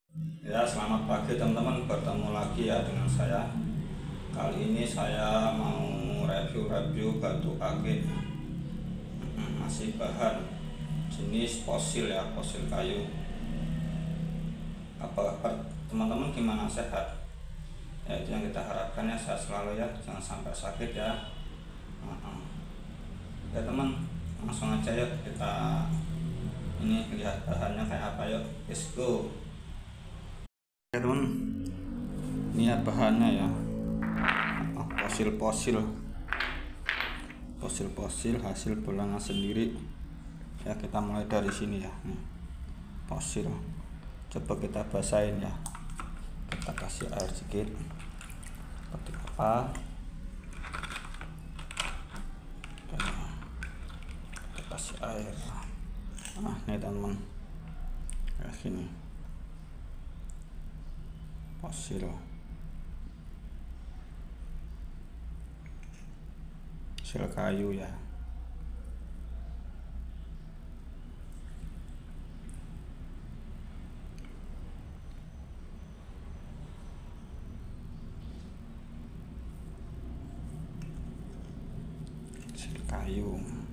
Ya, selamat pagi teman-teman, bertemu lagi ya dengan saya. Kali ini saya mau review batu akik. Masih bahan jenis fosil ya, fosil kayu. Apa teman-teman gimana, sehat? Ya, itu yang kita harapkan ya, sehat selalu ya, jangan sampai sakit ya. Ya teman, langsung aja yuk kita ini lihat bahannya kayak apa, yuk let's go. Ya teman, lihat bahannya ya. Fosil hasil bolangan sendiri ya. Kita mulai dari sini ya. Nih, fosil coba kita basahin ya, kita kasih air sedikit seperti apa. Kita kasih air. Nah ini teman-teman, kayak sini fosil kayu ya. Kayu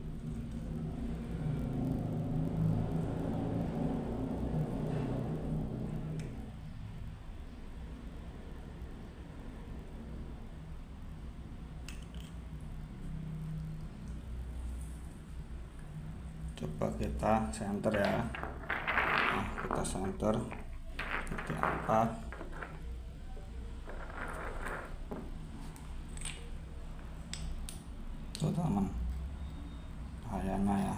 coba kita center ya. Nah, kita center seperti apa. Tuh teman, bahayanya ya.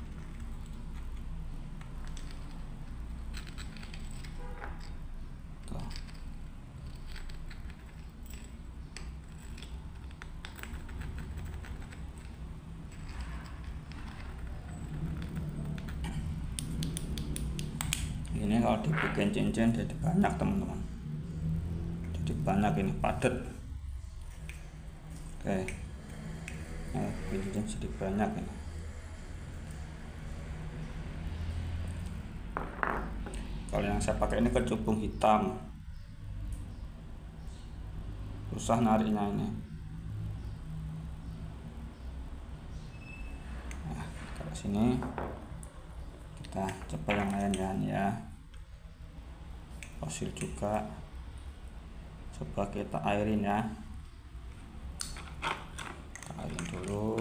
Tuh. Ini kalau dibikin cincin jadi banyak teman-teman, jadi banyak, ini padat. Oke, nah, cincin jadi banyak ini. Kalau yang saya pakai ini kecubung hitam, susah nariknya ini. Nah, kalau sini kita coba yang lain ya. Ini ya, fosil juga, coba kita airin ya. Kita airin dulu.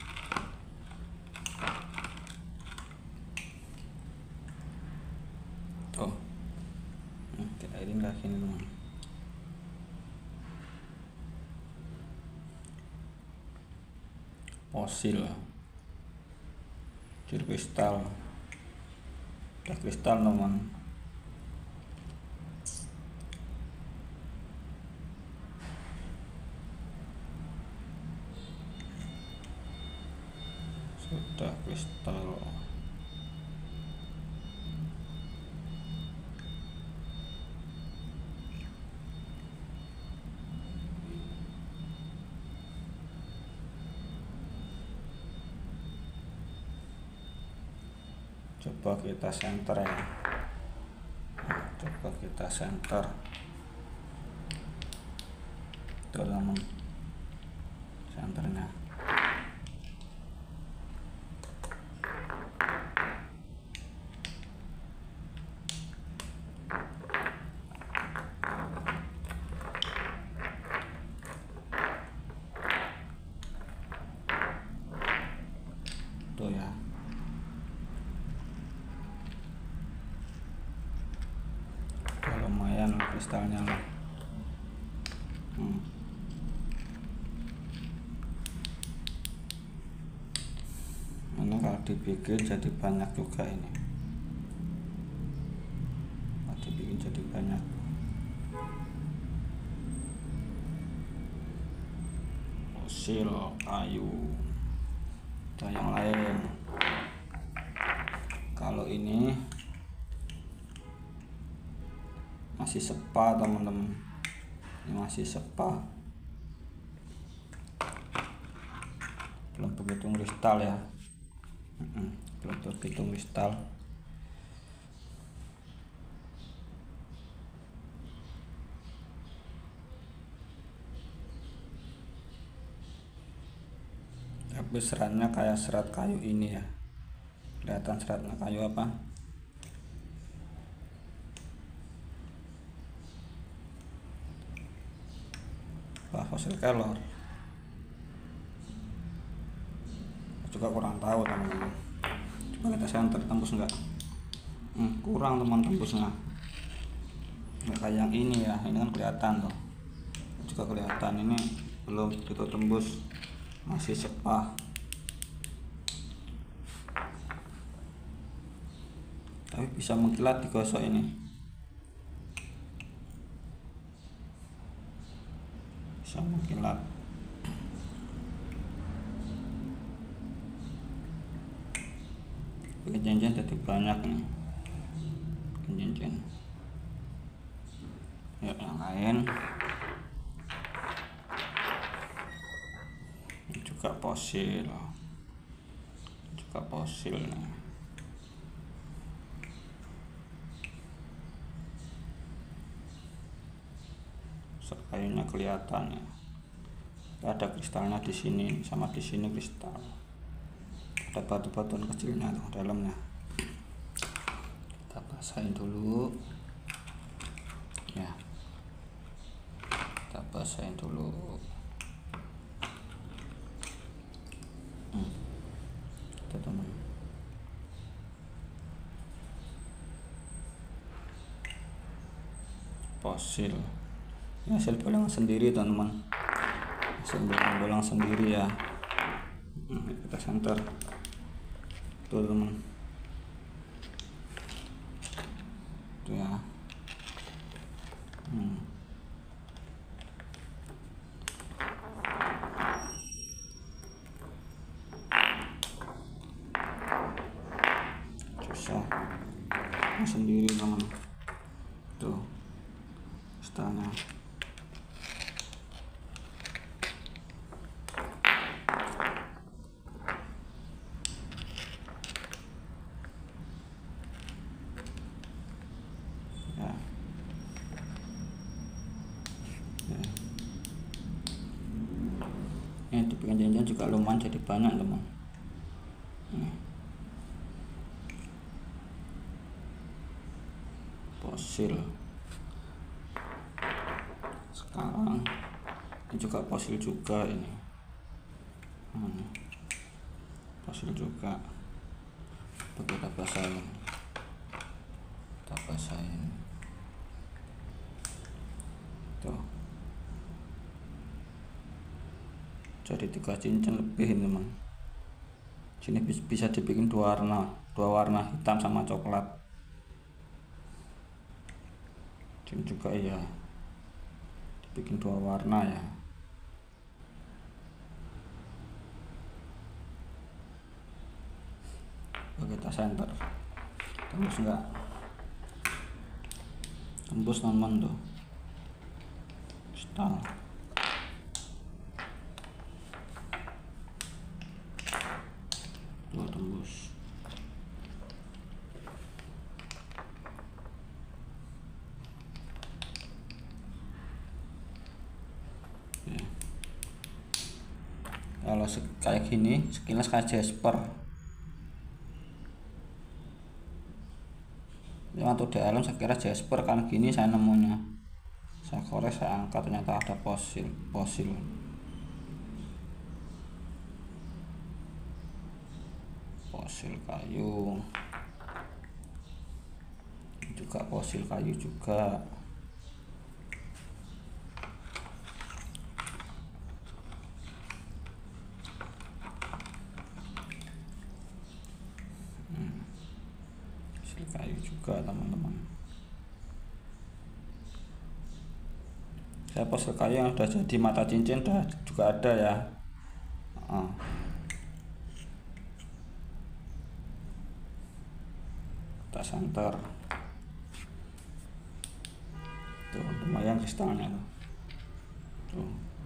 Tuh, kita airin kayak gini teman. Fosil kristal, udah kristal teman. Sudah kristal. Coba kita center ya. Coba kita center. Tuh teman, senternya. Tuh ya. Lumayan kristalnya lah. Ini kalau dibikin jadi banyak juga ini. Kalau dibikin jadi banyak. Fosil kayu. Dan yang lain. Kalau ini masih sepa teman-teman, ini masih sepa, belum begitu kristal ya. Belum begitu kristal. tapi seratnya kayak serat kayu ini ya, kelihatan seratnya kayu apa. Wah, fosil kelor juga kurang tahu teman-teman. Coba kita senter, tembus enggak? Kurang teman, tembusnya nggak kayak yang ini ya. Ini kan kelihatan tuh, juga kelihatan ini belum itu tembus, masih sepah. Tapi bisa mengkilat digosok ini, bisa mengkilat. Kejenjen jadi banyak nih, kejenjen. Ya, yang lain ini juga fosil, nih. Kayunya kelihatan ya. Ada kristalnya di sini, sama di sini kristal. Ada batu-batuan kecilnya tuh dalamnya. Kita basahin dulu ya, kita basahin dulu. Itu teman, fosil ini hasil bolang sendiri teman-teman, hasil bolang sendiri ya. Kita center tuh teman, tuh ya. Susah sendiri teman, tuh kristalnya. Ini dibikin janjian juga lumayan jadi banyak teman. Fosil sekarang ini juga fosil juga ini. Fosil juga. Kita basahin, tuh jadi 3 cincin lebih ini teman. Sini bisa dibikin dua warna hitam sama coklat. Sini juga ya dibikin 2 warna ya. Kita center, tembus enggak? Tembus teman tuh kristal. Tuh tembus. Ya. Kalau kayak gini sekilas kayak jasper. Waktu di alam saya kira jasper, kan gini saya nemunya, saya kores, saya angkat, ternyata ada fosil kayu juga, fosil kayu juga. Kayu juga teman-teman. Saya fosil kayu yang udah jadi mata cincin juga ada ya. Kita center tuh, lumayan kristalnya tuh,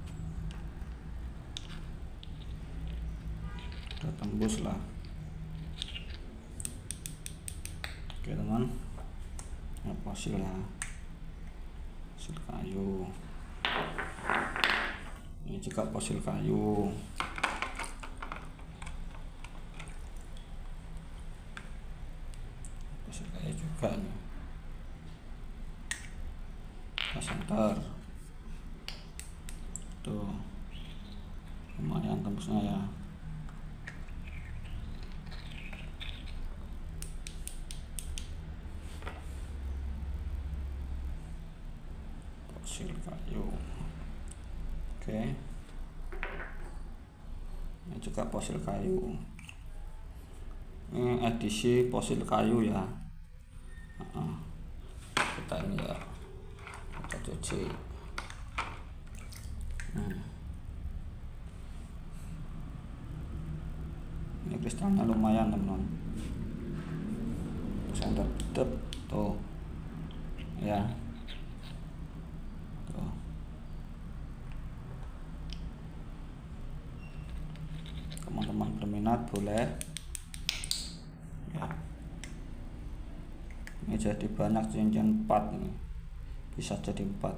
udah tembus lah. Oke teman, ya fosil ya, fosil kayu. Ini juga fosil kayu. center. Tuh lumayan tembusnya ya. Fosil kayu. Oke, ini juga fosil kayu. Ini edisi fosil kayu ya. Kita ini ya, kita cuci. Ini kristalnya lumayan teman-teman. Center tetep tuh ya. Tuh. Teman-teman berminat boleh ya. Ini jadi banyak cincin 4 nih, bisa jadi 4.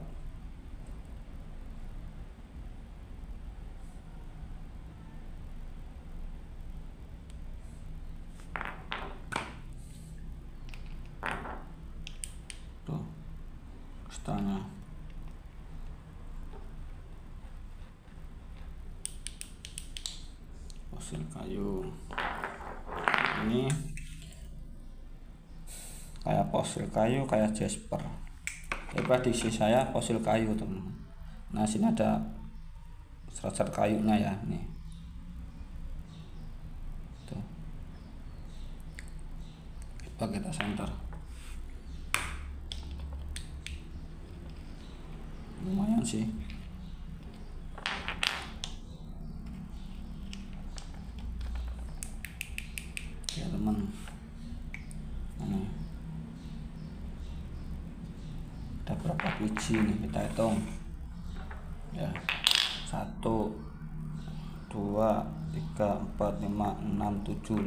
Tuh kristalnya. Fosil kayu ini kayak fosil kayu, kayak jasper. Tapi prediksi saya fosil kayu teman. Nah sini ada serat-serat kayunya ya nih. Tuh. Coba kita center. Lumayan sih. Ya teman. Nah, ada berapa biji nih, kita hitung ya. 1 2 3 4 5 6 7 8 9.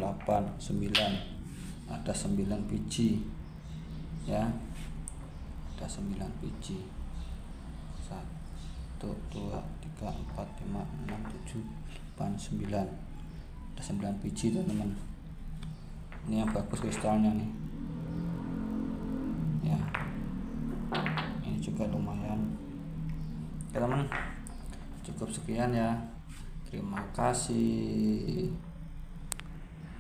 Ada 9 biji ya. Ada 9 biji. 1 2 3 4 5 6 7 8 9. Ada 9 biji teman-teman. Ini yang bagus kristalnya nih ya. Ini juga lumayan ya teman. Cukup sekian ya, terima kasih.